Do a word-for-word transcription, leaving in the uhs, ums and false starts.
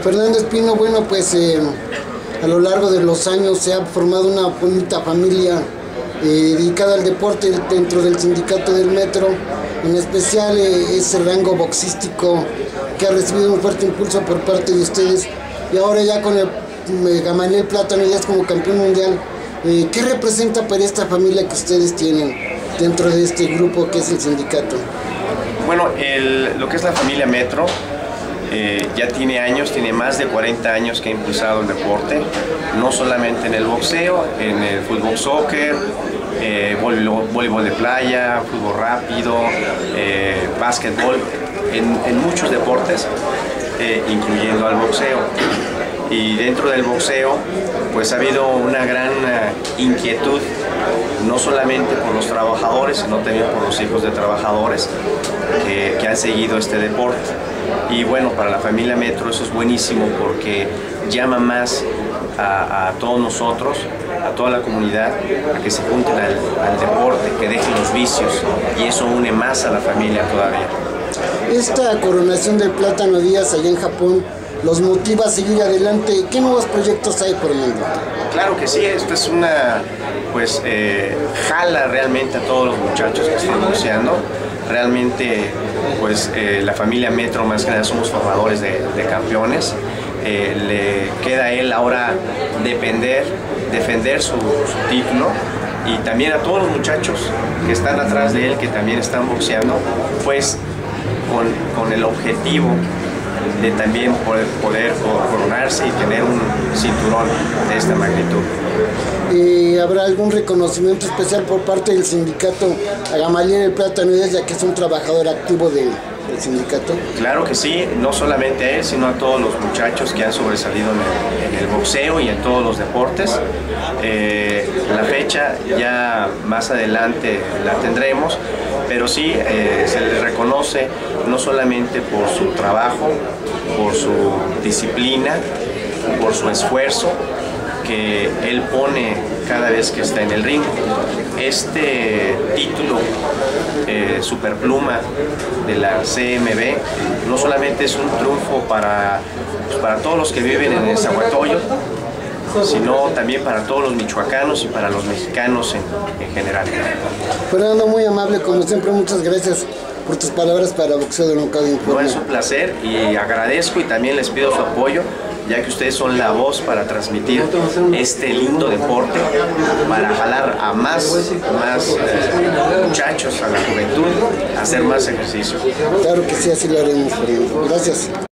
Fernando Espino, bueno, pues eh, a lo largo de los años se ha formado una bonita familia eh, dedicada al deporte dentro del sindicato del Metro, en especial eh, ese rango boxístico que ha recibido un fuerte impulso por parte de ustedes, y ahora ya con el eh, Gamaliel Plátano Díaz como campeón mundial. Eh, ¿Qué representa para esta familia que ustedes tienen dentro de este grupo que es el sindicato? Bueno, el, lo que es la familia Metro eh, ya tiene años, tiene más de cuarenta años que ha impulsado el deporte, no solamente en el boxeo, en el fútbol, soccer, eh, voleibol, voleibol de playa, fútbol rápido, eh, básquetbol, en, en muchos deportes, eh, incluyendo al boxeo. Y dentro del boxeo pues ha habido una gran uh, inquietud, no solamente por los trabajadores, sino también por los hijos de trabajadores que, que han seguido este deporte. Y bueno, para la familia Metro eso es buenísimo porque llama más a, a todos nosotros, a toda la comunidad, a que se junten al, al deporte, que dejen los vicios, y eso une más a la familia todavía. Esta coronación del Plátano Díaz allá en Japón los motiva a seguir adelante. ¿Qué nuevos proyectos hay por el mundo? Claro que sí, esto es una, pues, eh, jala realmente a todos los muchachos que están boxeando. Realmente, pues, eh, la familia Metro, más que nada, somos formadores de, de campeones. Eh, le queda a él ahora depender, defender su, su título, y también a todos los muchachos que están atrás de él, que también están boxeando, pues, con, con el objetivo de también poder, poder coronarse y tener un cinturón de esta magnitud. Eh, ¿Habrá algún reconocimiento especial por parte del sindicato a Gamaliel Plátano Díaz, ya que es un trabajador activo de, del sindicato? Claro que sí, no solamente a él, sino a todos los muchachos que han sobresalido en el, en el boxeo y en todos los deportes. Eh, la fecha ya más adelante la tendremos, pero sí eh, se le reconoce no solamente por su trabajo, por su disciplina, por su esfuerzo que él pone cada vez que está en el ring. Este título eh, Superpluma de la C M B no solamente es un triunfo para, pues, para todos los que viven en Nezahualcóyotl, sino también para todos los michoacanos y para los mexicanos en, en general. Fernando, muy amable como siempre, muchas gracias por tus palabras para Boxeo de Knockout Informe. No, es un placer y agradezco, y también les pido su apoyo, ya que ustedes son la voz para transmitir este lindo deporte, para jalar a más, más eh, muchachos, a la juventud, a hacer más ejercicio. Claro que sí, así lo haremos, Fernando. Gracias.